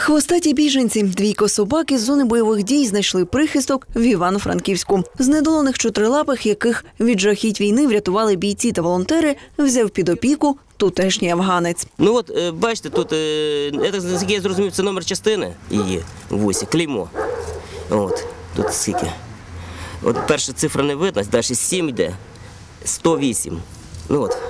Хвостаті біженці. Двійко собак із зони бойових дій знайшли прихисток в Івано-Франківську. Знедолених чотирилапих, яких від жахіть війни врятували бійці та волонтери, взяв під опіку тутешній афганець. Ну от, бачите, тут, наскільки я зрозумів, це номер частини її, в УСі, клеймо. От, тут скільки. От перша цифра не видно, далі 7 йде, 108. Ну от.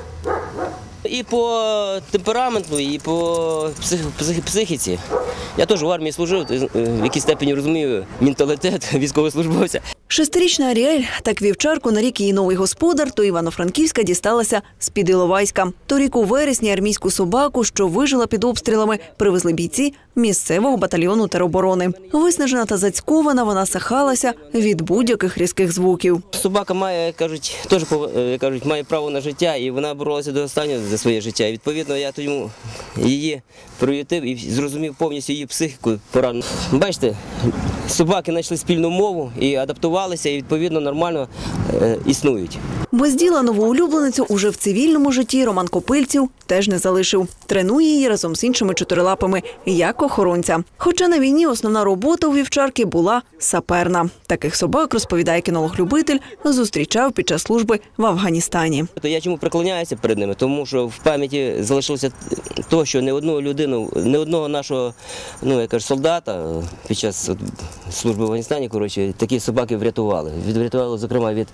І по темпераменту, і по психіці. Я теж в армії служив, в якій степені розумію менталітет військовослужбовця. Шестирічна Аріель, так вівчарку нарік її новий господар, то Івано-Франківська дісталася з-під Іловайська. Торік у вересні армійську собаку, що вижила під обстрілами, привезли бійці місцевого батальйону тероборони. Виснажена та зацькована, вона сахалася від будь-яких різких звуків. Собака має, кажуть, має право на життя, і вона боролася до останнього за своє життя. І, відповідно, я тому її приютив і зрозумів повністю її психіку поранену. Бачите, собаки знайшли спільну мову і адаптувалися, і, відповідно, нормально існують. Без діла нову улюбленицю уже в цивільному житті Роман Копильців теж не залишив. Тренує її разом з іншими чотирилапими, як охоронця. Хоча на війні основна робота у вівчарки була саперна. Таких собак, розповідає кінолог-любитель, зустрічав під час служби в Афганістані. Я чому преклоняюся перед ними? Тому що в пам'яті залишилося те, що не одну людину, не одного нашого солдата під час служби в Афганістані, такі собаки врятували. Врятували, зокрема, від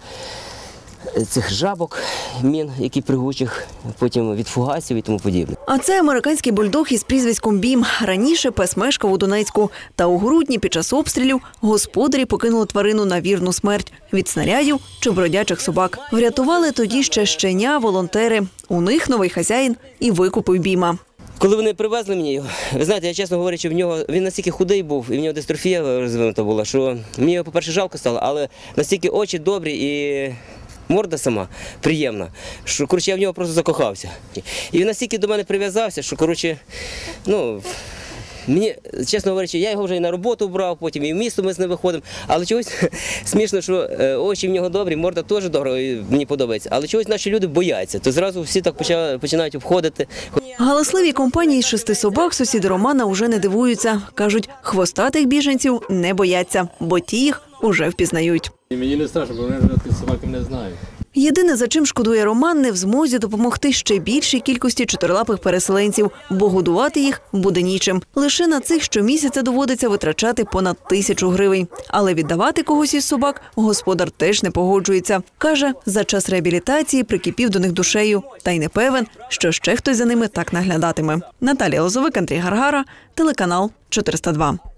цих жабок, мін, які пригучих, потім від фугасів і тому подібне. А це американський бульдог із прізвиськом Бім. Раніше пес мешкав у Донецьку. Та у грудні під час обстрілів господарі покинули тварину на вірну смерть від снарядів чи бродячих собак. Врятували тоді ще щеня волонтери. У них новий хазяїн і викупив Біма. Коли вони привезли мені його, ви знаєте, я чесно говорячи, він настільки худий був, і в нього дистрофія розвинута була, що мені його, по-перше, жалко стало, але настільки очі добрі і морда сама приємна, що, я в нього просто закохався. І він настільки до мене прив'язався, що, мені, чесно говорячи, я його вже і на роботу брав, потім і в місто ми з ним виходимо. Але чогось смішно, що очі в нього добрі, морда теж добра, і мені подобається. Але чогось наші люди бояться, то зразу всі так починають обходити. Галасливій компанії з 6 собак сусіди Романа уже не дивуються. Кажуть, хвостатих біженців не бояться, бо ті їх уже впізнають. Мені не страшно, бо вони собаки не знають. Єдине, за чим шкодує Роман, не в змозі допомогти ще більшій кількості чотирилапих переселенців, бо годувати їх буде нічим. Лише на цих щомісяця доводиться витрачати понад 1000 гривень. Але віддавати когось із собак господар теж не погоджується. Каже, за час реабілітації прикипів до них душею. Та й не певен, що ще хтось за ними так наглядатиме. Наталія Лозовик, Андрій Гаргара, телеканал 402.